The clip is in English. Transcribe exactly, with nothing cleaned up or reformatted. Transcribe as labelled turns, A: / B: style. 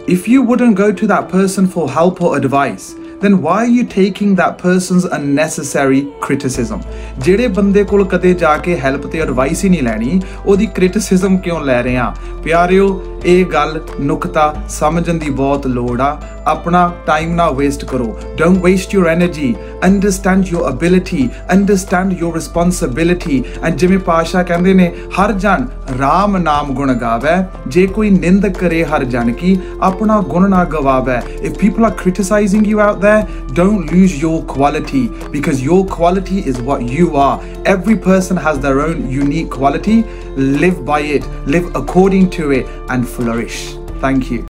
A: If you wouldn't go to that person for help or advice, then why are you taking that person's unnecessary criticism? ਜਿਹੜੇ ਬੰਦੇ ਕੋਲ ਕਦੇ ਜਾ ਕੇ help ਤੇ advice ਹੀ ਨਹੀਂ ਲੈਣੀ, ਉਹਦੀ ਕ੍ਰਿਟਿਸਿਜ਼ਮ ਕਿਉਂ ਲੈ ਰਹੇ ਆ? ਪਿਆਰਿਓ, ਇਹ ਗੱਲ ਨੁਕਤਾ ਸਮਝਣ ਦੀ ਬਹੁਤ ਲੋੜ ਆ। ਆਪਣਾ ਟਾਈਮ ਨਾ ਵੇਸਟ ਕਰੋ। Don't waste your energy. Understand your ability. Understand your responsibility. And ਜਿਵੇਂ ਪਾਸ਼ਾ ਕਹਿੰਦੇ ਨੇ, ਹਰ ਜਨ ਰਾਮ ਨਾਮ ਗੁਣ ਗਾਵੇ, ਜੇ ਕੋਈ ਨਿੰਦ ਕਰੇ ਹਰ ਜਨ ਕੀ, ਆਪਣਾ ਗੁਣ ਨਾ ਗਵਾਵੇ। If people are criticizing you out there, don't lose your quality, because your quality is what you are. Every person has their own unique quality. Live by it, live according to it, and flourish. Thank you.